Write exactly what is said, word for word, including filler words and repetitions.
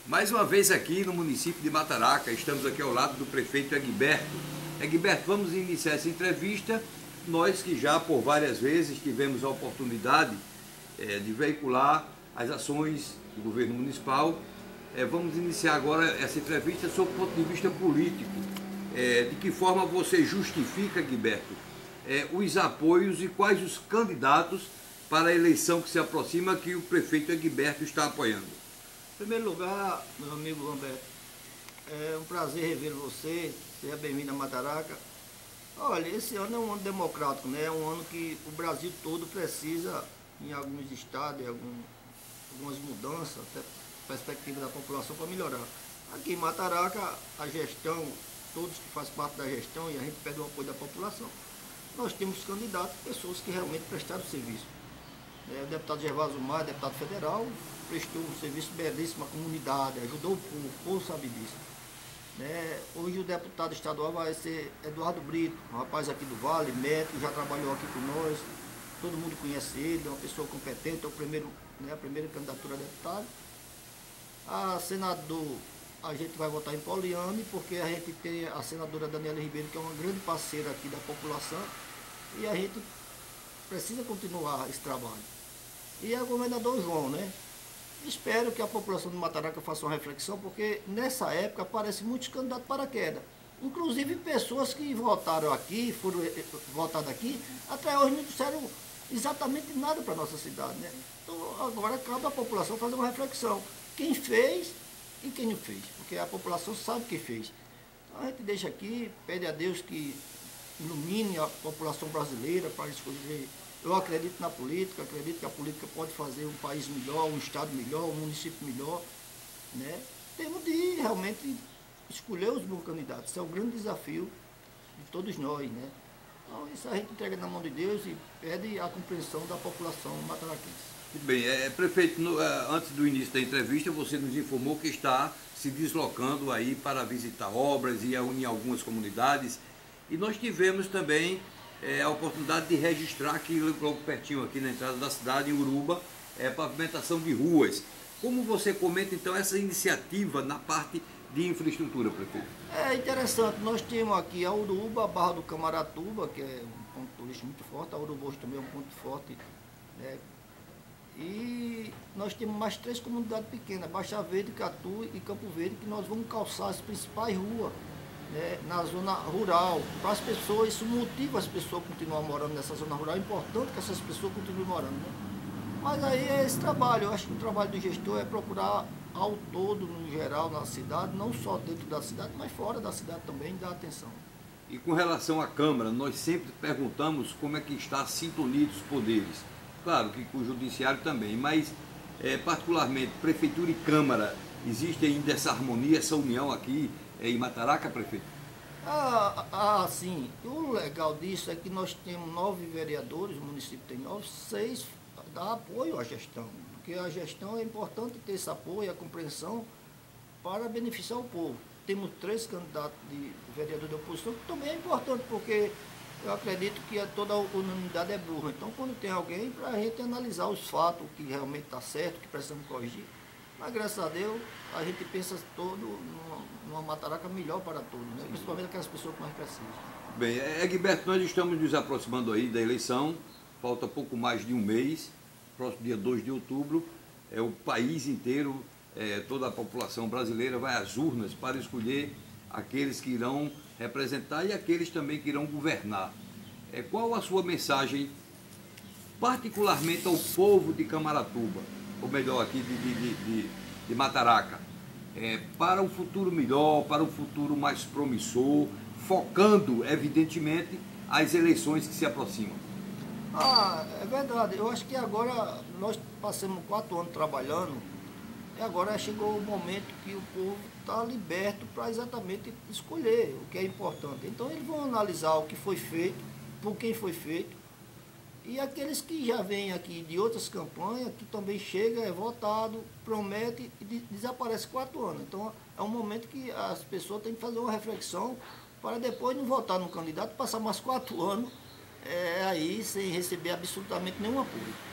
Mais uma vez aqui no município de Mataraca, estamos aqui ao lado do prefeito Egberto. Egberto, vamos iniciar essa entrevista. Nós que já por várias vezes tivemos a oportunidade é, de veicular as ações do governo municipal, é, vamos iniciar agora essa entrevista sob o ponto de vista político. É, de que forma você justifica, Egberto, é, os apoios e quais os candidatos para a eleição que se aproxima que o prefeito Egberto está apoiando? Em primeiro lugar, meu amigo Lamberto, é um prazer rever você, seja bem-vindo a Mataraca. Olha, esse ano é um ano democrático, né? É um ano que o Brasil todo precisa, em alguns estados, em algum, algumas mudanças, até perspectiva da população para melhorar. Aqui em Mataraca, a gestão, todos que fazem parte da gestão, e a gente pede o apoio da população, nós temos candidatos, pessoas que realmente prestaram serviço. É, o deputado Gervásio Maia, deputado federal, prestou um serviço belíssimo à comunidade, ajudou o povo, o povo sabe disso. É, hoje o deputado estadual vai ser Eduardo Brito, um rapaz aqui do Vale, médico, já trabalhou aqui com nós, todo mundo conhece ele, é uma pessoa competente, é o primeiro, né, a primeira candidatura a deputado. A senador, a gente vai votar em Poliane, porque a gente tem a senadora Daniela Ribeiro, que é uma grande parceira aqui da população, e a gente precisa continuar esse trabalho. E é o governador João, né? Espero que a população de Mataraca faça uma reflexão, porque nessa época aparecem muitos candidatos para queda. Inclusive pessoas que votaram aqui, foram votadas aqui, até hoje não disseram exatamente nada para a nossa cidade, né? Então agora cabe à população fazer uma reflexão. Quem fez e quem não fez, porque a população sabe quem fez. Então a gente deixa aqui, pede a Deus que ilumine a população brasileira para escolher. Eu acredito na política, acredito que a política pode fazer um país melhor, um estado melhor, um município melhor, né? Temos de realmente escolher os bons candidatos, esse é o grande desafio de todos nós, né? Então isso a gente entrega na mão de Deus e pede a compreensão da população mataraquense. Muito bem, é, prefeito, no, antes do início da entrevista você nos informou que está se deslocando aí para visitar obras e em algumas comunidades, e nós tivemos também é, a oportunidade de registrar aqui, logo pertinho aqui na entrada da cidade, em Uruba, é, pavimentação de ruas. Como você comenta então essa iniciativa na parte de infraestrutura, prefeito? É interessante, nós temos aqui a Uruba, a Barra do Camaratuba, que é um ponto turístico muito forte, a Uruboso também é um ponto forte, né? E nós temos mais três comunidades pequenas, Baixa Verde, Catu e Campo Verde, que nós vamos calçar as principais ruas, né, na zona rural, para as pessoas. Isso motiva as pessoas a continuar morando nessa zona rural. É importante que essas pessoas continuem morando, né? Mas aí é esse trabalho, eu acho que o trabalho do gestor é procurar ao todo, no geral, na cidade, não só dentro da cidade, mas fora da cidade também, dar atenção. E com relação à Câmara, nós sempre perguntamos como é que está a sintonia dos poderes. Claro que com o Judiciário também, mas é, particularmente Prefeitura e Câmara, existe ainda essa harmonia, essa união aqui é, em Mataraca, prefeito? Ah, ah, sim. O legal disso é que nós temos nove vereadores, o município tem nove, seis dá apoio à gestão, porque a gestão é importante ter esse apoio, a compreensão para beneficiar o povo. Temos três candidatos de vereador de oposição, que também é importante, porque eu acredito que toda a unanimidade é burra. Então, quando tem alguém, para a gente analisar os fatos, o que realmente está certo, o que precisamos corrigir. Mas, graças a Deus, a gente pensa todo numa, numa Mataraca melhor para todos, né? Principalmente aquelas pessoas que mais precisam. Bem, Egberto, nós estamos nos aproximando aí da eleição, falta pouco mais de um mês, próximo dia dois de outubro, é, o país inteiro, é, toda a população brasileira vai às urnas para escolher aqueles que irão representar e aqueles também que irão governar. É, qual a sua mensagem, particularmente ao povo de Camaratuba, ou melhor, aqui de, de, de, de Mataraca, é, para um futuro melhor, para um futuro mais promissor, focando, evidentemente, as eleições que se aproximam? Ah, é verdade. Eu acho que agora nós passamos quatro anos trabalhando e agora chegou o momento que o povo está liberto para exatamente escolher o que é importante. Então eles vão analisar o que foi feito, por quem foi feito, e aqueles que já vêm aqui de outras campanhas, que também chega, é votado, promete e desaparece quatro anos. Então é um momento que as pessoas têm que fazer uma reflexão para depois não votar no candidato, passar mais quatro anos é, aí sem receber absolutamente nenhum apoio.